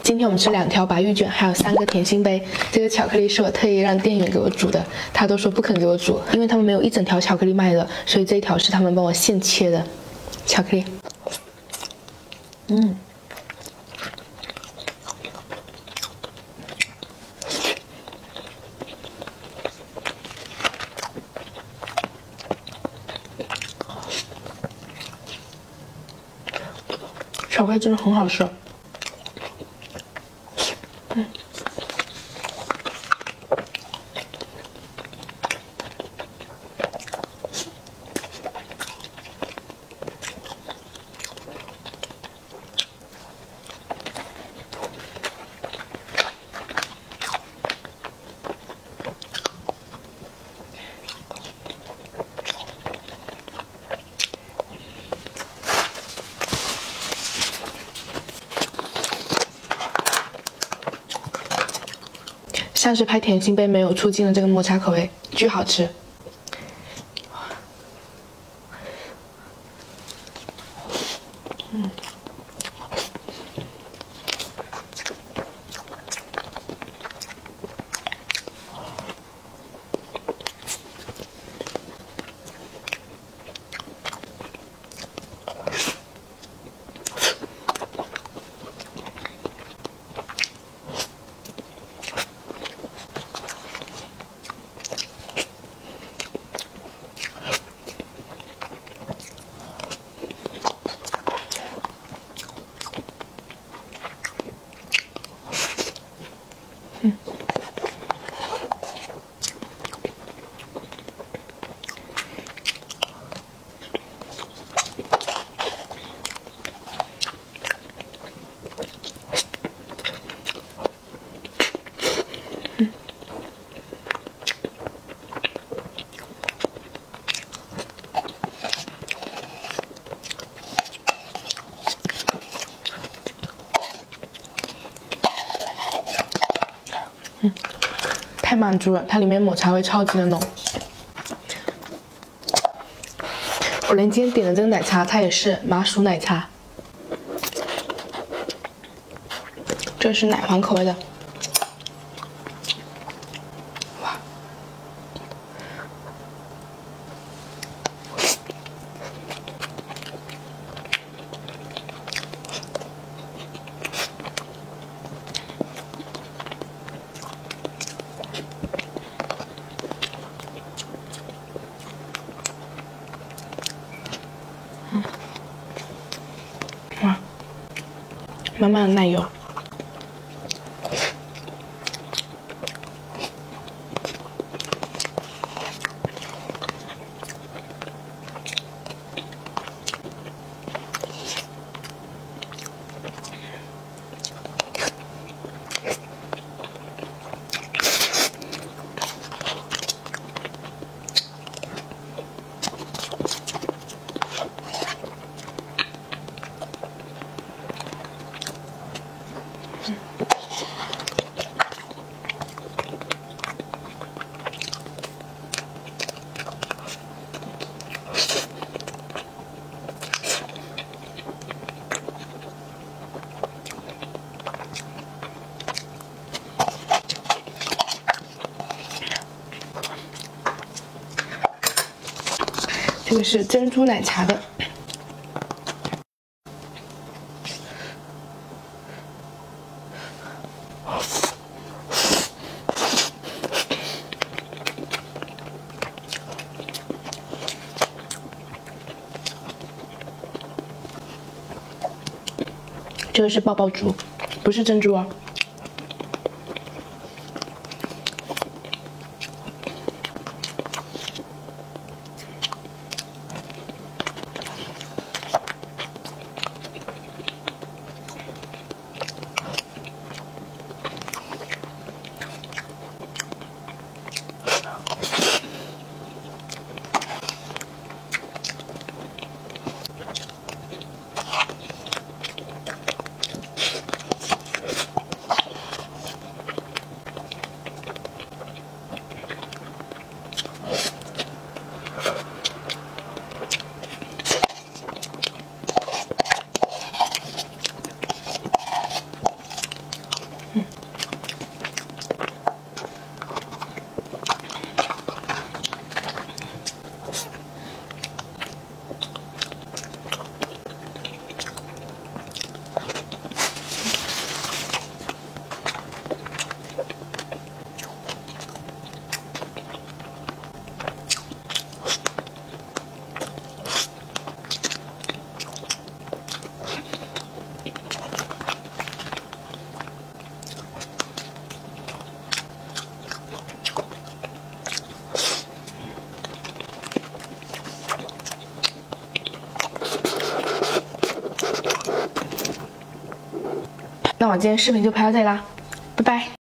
今天我们吃2条白玉卷，还有3个甜心杯。这个巧克力是我特意让店员给我煮的，他都说不肯给我煮，因为他们没有一整条巧克力卖的，所以这一条是他们帮我现切的巧克力。巧克力真的很好吃。像是拍甜心杯没有出镜的这个抹茶口味，巨好吃。太满足了，它里面抹茶味超级的浓。我连今天点的这个奶茶，它也是麻薯奶茶，这是奶黄口味的。哇！哇，满满的奶油。这个是珍珠奶茶的，这个是爆爆珠，不是珍珠哦。 那我今天视频就拍到这里啦，拜拜。